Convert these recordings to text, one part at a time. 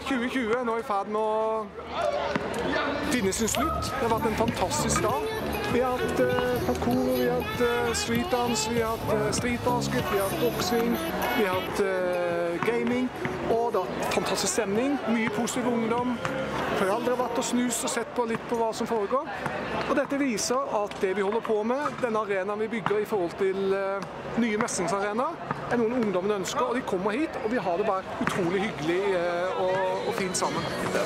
2020 er nå i ferd med å finne sin slutt. Det har vært en fantastisk dag. Vi har hatt parkour, vi har hatt streetdans, vi har hatt streetbasket, vi har hatt boksing, vi har hatt gaming, og det har vært fantastisk stemning, mye positiv ungdom. Foreldre har vært og snust og sett på litt på hva som foregår. Og dette viser at det vi holder på med, denne arenaen vi bygger i forhold til nye mestringsarenaer, er noen ungdommene ønsker, og de kommer hit, og vi har det bare utrolig hyggelig og fint sammen.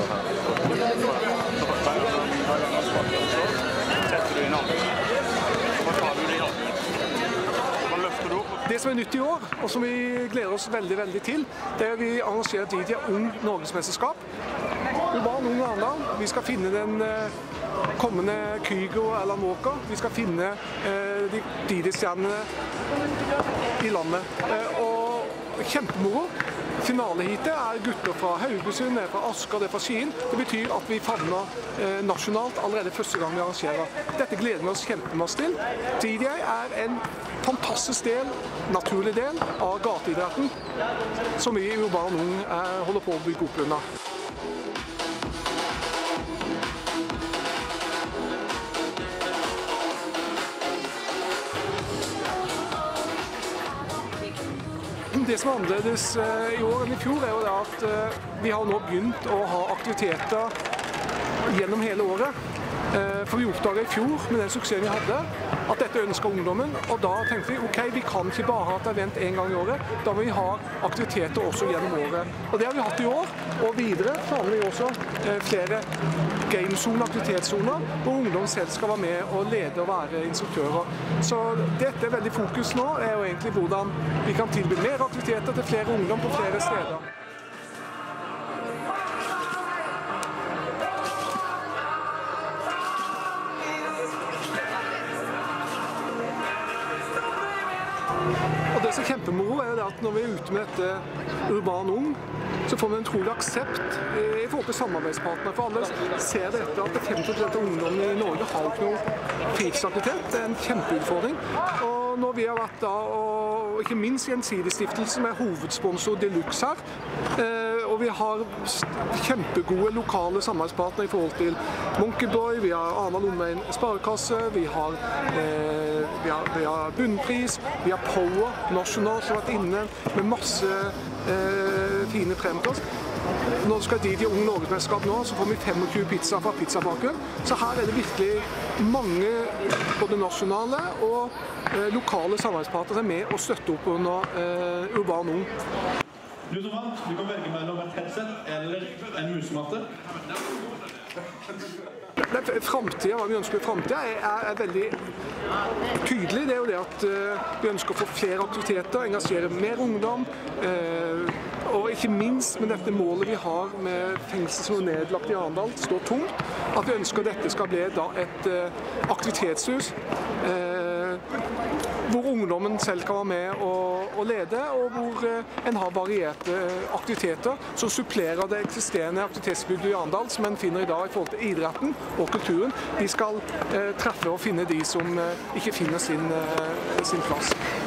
Det som er nytt i år, og som vi gleder oss veldig, veldig til, det er at vi arrangerer DJ Ung Norgesmesterskap. Urban Ung Arendal. Vi skal finne den kommende Kygo eller Walker. Vi skal finne de DJ-stjernene i landet. Og kjempemoro. Finaleheatet er gutter fra Haugesund, det er fra Asker, det er fra Skien. Det betyr at vi favner nasjonalt allerede første gang vi arrangerer. Dette gleder vi oss kjempemasse til. DJ er en fantastisk del, naturlig del av gateidretten som vi i Urban Ung holder på å bygge opp under. Det som er annerledes i år enn i fjor er jo det at vi har nå begynt å ha aktiviteter gjennom hele året. For vi oppdaget i fjor med den suksessen vi hadde, at dette ønsker ungdommen, og da tenkte vi, ok, vi kan ikke bare ha et event en gang i året, da må vi ha aktiviteter også gjennom året. Og det har vi hatt i år, og videre planer vi også flere gamezoner, aktivitetszoner, hvor ungdom selv skal være med og lede og være instruktører. Så dette er veldig fokus nå, er jo egentlig hvordan vi kan tilby mer aktiviteter til flere ungdom på flere steder. Og det som er kjempemoro er at når vi er ute med dette Urban Ung, så får vi en utrolig aksept i forhold til samarbeidspartnere. For alle ser dette at 50% av ungdommen i Norge har ikke noe fritidsaktivitet. Det er en kjempeutfordring. Og når vi har vært da, og ikke minst Gjensidigestiftelsen som er hovedsponsor Deluxe her, og vi har kjempegode lokale samarbeidspartnere i forhold til Monkeyboy, vi har Arendal Omegn Sparekasse, vi har Bunnpris, vi har Power National som har vært inne med masse fine premier. Når det skal DJ Ung Norgesmesterskap nå, så får vi 25 pizza fra Pizzabakeren. Så her er det virkelig mange både nasjonale og lokale samarbeidspartnere som er med og støtter opp under Urban Ung. Du som vant, du kan velge mellom et headset eller en musematte. Fremtiden, hva vi ønsker i fremtiden, er veldig tydelig. Det er jo det at vi ønsker å få flere aktiviteter, engasjere mer ungdom, og ikke minst med dette målet vi har med fengsel som er nedlagt i Arendal, står tomt, at vi ønsker at dette skal bli et aktivitetshus, hvor ungdommen selv kan være med og lede, og hvor en har varierte aktiviteter som supplerer det eksisterende aktivitetsbygget i Arendal, som en finner i dag i forhold til idretten og kulturen. De skal treffe og finne de som ikke finner sin plass.